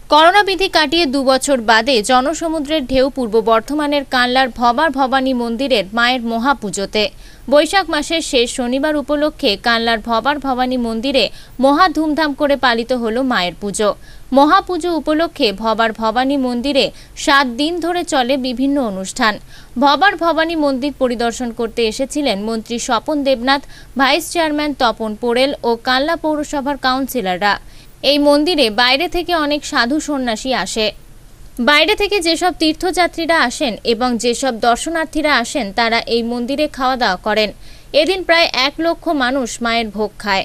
Corona বিধি কাটিয়ে 2 বছর বাদে জনসমুদ্রের ঢেউ পূর্ব বর্ধমানের কানলার ভবার ভবানী মন্দিরের মায়ের মহাপুজোতে। বৈশাখ মাসের শেষ শনিবার উপলক্ষে কানলার ভবার ভবানী মন্দিরে মহা ধুমধাম করে পালিত হলো মায়ের পুজো। মহাপুজো উপলক্ষে ভবার ভবানী মন্দিরে 7 দিন ধরে চলে বিভিন্ন অনুষ্ঠান। ভবার ভবানী মন্দির পরিদর্শন করতে এসেছিলেন মন্ত্রী স্বপন দেবনাথ, ভাইস চেয়ারম্যান তপন পোড়েল ও কানলা পৌরসভার কাউন্সিলররা। এই মন্দিরে বাইরে থেকে অনেক সাধু সন্ন্যাসী আসে। বাইরে থেকে যেসব তীর্থযাত্রীরা আসেন এবং যেসব দর্শনার্থীরা আসেন তারা এই মন্দিরে খাওয়া দাওয়া করেন। এদিন প্রায় 1 লক্ষ মানুষ মায়ের ভোগ খায়।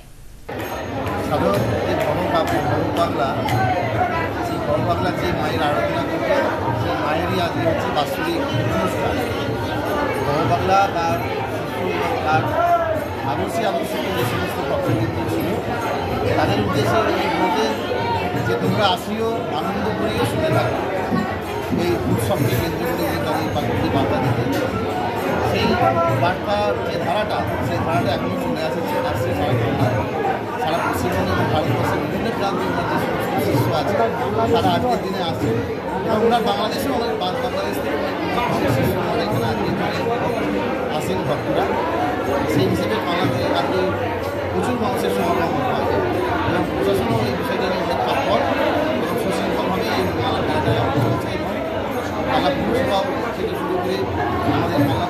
তাদের উদ্দেশ্যে যে তোমরা আসিও, আনন্দ করিও, শুনে থাকো। এই উৎসবকে কেন্দ্র করে যে তাদের প্রাকৃতিক বার্তা দিতে, সেই বার্তার যে ধারাটা, সেই ধারাটা এখনও চলে আসছে। আসছে সারা পশ্চিমবঙ্গ এবং ভারতবর্ষের বিভিন্ন প্রান্তে ওনার যে সমস্ত শিষ্য আছে তারা আজকের দিনে আসছে। এবং ওনার বাংলাদেশে অনেক বাংলাদেশ থেকে অনেক শিষ্য ওনারা এখানে আজকে আসেন ভক্তরা। সেই হিসেবে বাংলাতে আজকে প্রচুর মানুষের সমাগম হয় এবং প্রশাসনও এই বিষয়টা নিয়ে অনেক তৎপর এবং সুশৃঙ্খলভাবে এই মেলাটা চলছে। এবং বাংলা পৌরসভা থেকে শুরু করে আমাদের বাংলা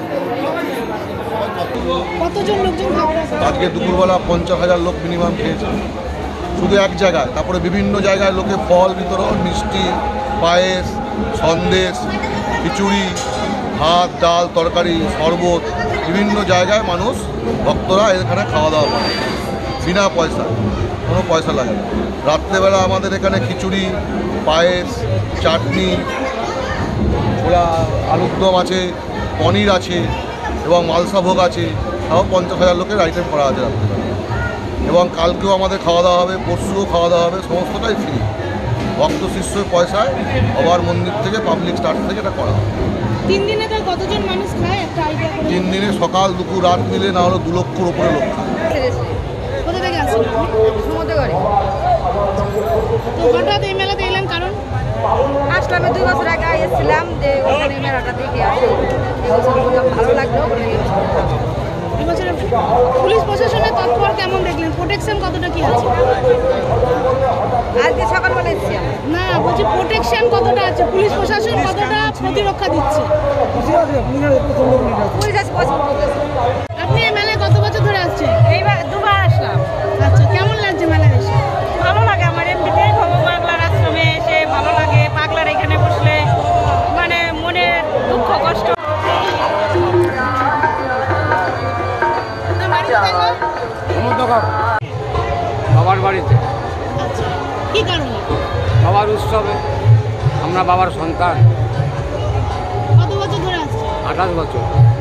কতজন লোকজন আজকে দুপুরবেলা 50,000 লোক মিনিমাম খেয়েছে শুধু এক জায়গায়। তারপরে বিভিন্ন জায়গায় লোকে ফল বিতরণ, মিষ্টি, পায়েস, সন্দেশ, খিচুড়ি, ভাত, ডাল, তরকারি, শরবত, বিভিন্ন জায়গায় মানুষ ভক্তরা এখানে খাওয়া দাওয়া করে বিনা পয়সা, কোনো পয়সা লাগে না। রাত্রেবেলা আমাদের এখানে খিচুড়ি, পায়েস, চাটনি, ছোলা, আলুর দম আছে, পনির আছে এবং মালসা ভোগ আছে। তাও 50,000 লোকের আইটেম করা আছে রাত্রেবেলা। এবং কালকেও আমাদের খাওয়া দাওয়া হবে, পরশুও খাওয়া দাওয়া হবে, সমস্তটাই ফ্রি। ভক্ত শিষ্যের পয়সায় ভবার মন্দির থেকে, পাবলিক স্টার্ট থেকে এটা করা হবে। 3 দিনে তো কতজন মানুষ খায় একটা আইডিয়া করে? 3 দিনে সকাল দুপুর রাত মিলে না হলো 2 লক্ষর উপরে লোক খায়। কোথা থেকে আসেন? সমুদ্র গাড়ি। তো হঠাৎ এই মেলাতে এলেন কারণ? আসলাম 2 বছর আগে এসেছিলাম যে ওখানে মেলাটা দেখে আসি, ভালো লাগলো। এবছর পুলিশ প্রশাসনের তৎপর কেমন দেখলেন? প্রোটেকশন কতটা কি আছে? আজকে সকালবেলা এসেছি না, বলছি প্রোটেকশন কতটা আছে? পুলিশ প্রশাসন কতটা প্রতিরক্ষা দিচ্ছে? পুলিশ আছে, আপনি এই মেলায় কত বছর ধরে আসছেন? এইবার 2 বার আসলাম। আচ্ছা, কেমন লাগছে মেলায় এসে? ভালো লাগে আমার এমনিতেই পাগলার আশ্রমে এসে ভালো লাগে। পাগলার এখানে বসলে মানে মনের দুঃখ কষ্ট। বাবার বাড়িতে। আচ্ছা, কি কারণে? বাবার উৎসবে, আমরা বাবার সন্তান। কত বছর ধরে আসছেন? 28 বছর।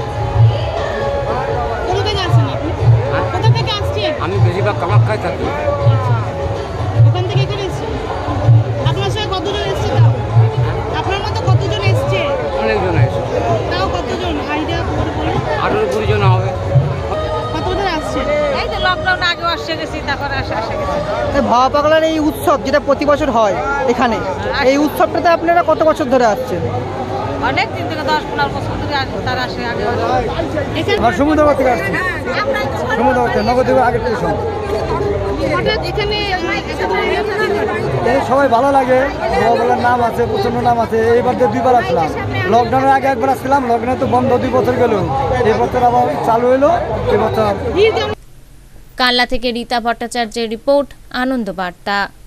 কোথা থেকে আসছেন আপনি? কোথা থেকে আসছেন? আমি বেশিরভাগ কামাখ্যায় থাকি। ওখান থেকে এখানে এসেছেন? আপনার সঙ্গে কতজন এসছে তাও? আপনার মতো কতজন এসছে? অনেকজন এসে, তাও কতজন আইডিয়া করে বলেন? 18-20 জন হবে। কত ধরে আসছেন? এই তো লকডাউন আগেও আসে গেছি, তারপর আসে গেছি। ভবা পাগলার এই উৎসব যেটা প্রতি বছর হয় এখানে, এই উৎসবটাতে আপনারা কত বছর ধরে আসছেন? অনেক দিন থেকে 10-15 বছর ধরে তার আসে আগে। আমার সমুদ্রগড় থেকে আসছি, সমুদ্রগড় থেকে নগরদ্বীপ আগের থেকে সব। হঠাৎ এখানে সবাই ভালো লাগে। ভবা পাগলার নাম আছে, প্রচন্ড নাম আছে। এইবার যে 2 বার আসলাম, লকডাউনের আগে 1 বার আসছিলাম, লকডাউনে তো বন্ধ 2 বছর গেল, এই বছর আবার চালু হলো। এই বছর কানলা থেকে রীতা ভট্টাচার্যের রিপোর্ট, আনন্দ বার্তা।